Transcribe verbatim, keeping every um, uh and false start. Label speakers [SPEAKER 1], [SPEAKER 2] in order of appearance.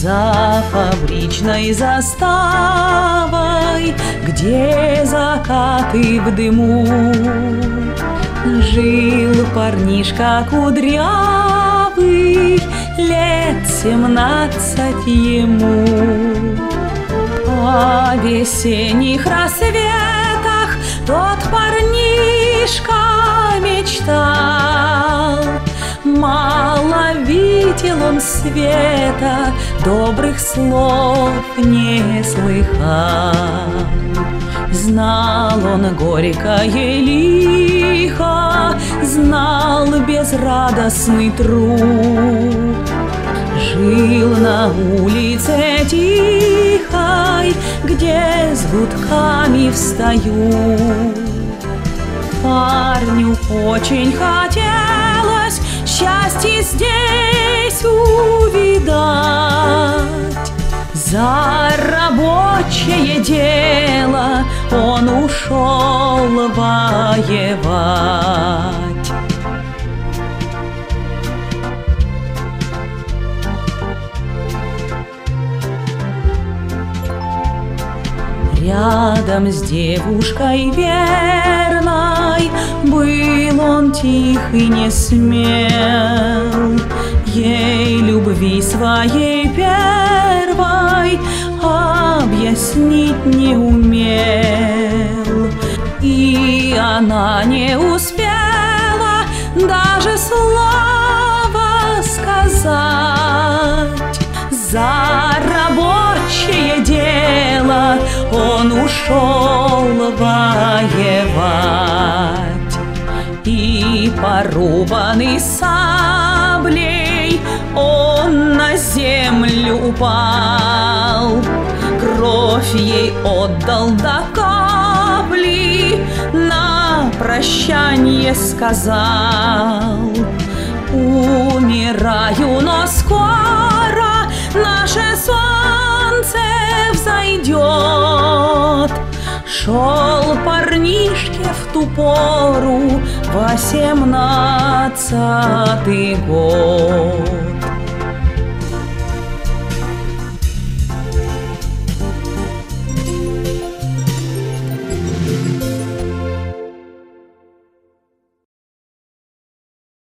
[SPEAKER 1] За фабричной заставой, где закаты в дыму, жил парнишка кудрявый, лет семнадцать ему. О весенних рассветах тот парнишка мечтал. Мало видел он света, добрых слов не слыхал. Знал он горькое лихо, знал безрадостный труд. Жил на улице тихой, где с гудками встают. Парню очень хотелось счастье здесь увидать. За рабочее дело он ушел воевать. Рядом с девушкой верной был он тих и не смел. Ей любви своей первой объяснить не умел. И она не успела даже слова сказать. За рабочее дело он ушел воевать. И порубанный саблей он на землю упал. Кровь ей отдал до капли, на прощанье сказал: умираю, но скоро наше солнце взойдет. Шел парнишке в ту пору восемнадцатый год.